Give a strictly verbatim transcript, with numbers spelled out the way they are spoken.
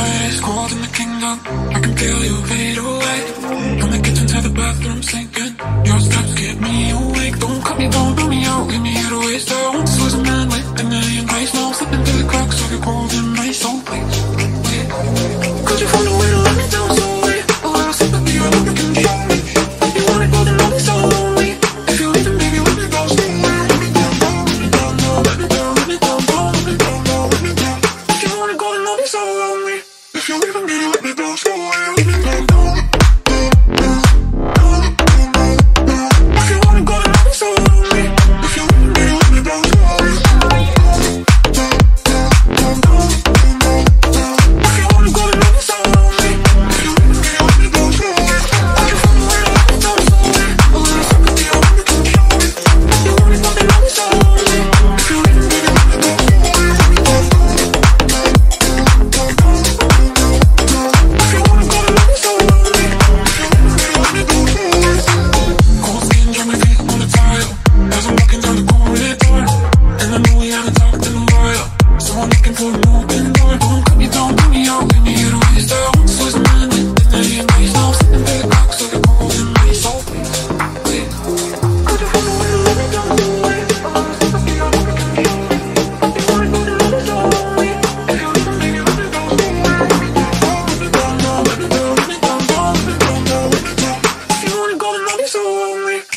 It's cold in the kingdom, I can feel you fade away. From the kitchen to the bathroom sinking, your steps get me awake. Don't cut me, don't throw me out, leave me here to waste out. So as a man with a million ways now, slipping through the cracks of your cold embrace. So please, wait, could you find a way to let me down so wait? A little sympathy, I hope you can show me. If you wanna go, then I'll be so lonely. If you're leaving, baby, let me go slowly. Let me down, down, let me down, down, let me down, let me down, down, let me down, down, let me down. If you wanna go, then I'll be so lonely. If you're leaving, baby, let me go slowly. Let me down, down. If you wanna go, then I'll be so lonely. If you're leaving, baby, let me down slowly. If you wanna go, then I'll be so lonely. If you're leaving, baby, let me down slowly. Could you find a way to let me down slowly? A little sympathy, I hope you can show me. If you wanna go, then I'll be so lonely. If you're leaving, baby, let me down slowly. Let me down, down. If you wanna go, then I'll be so lonely. If you're leaving, baby, let me down slowly. Cold skin, dry my feet on the tile as I'm walking down the corridor. And I know we haven't talked in a while, so I'm looking for an open door. Don't cut me down, bring me out, leave me here to waste out. So as a man with a million ways now, slipping through the cracks of your cold embrace. So please, wait, could you find a way to let me down so wait? A little sympathy, I hope you can show me. If you wanna go, then I'll be so lonely. If you're leaving, baby, let me down slowly. Let me down, down, let me down, let me down, down, let me down, down, let me down. If you wanna go, then I'll be so lonely.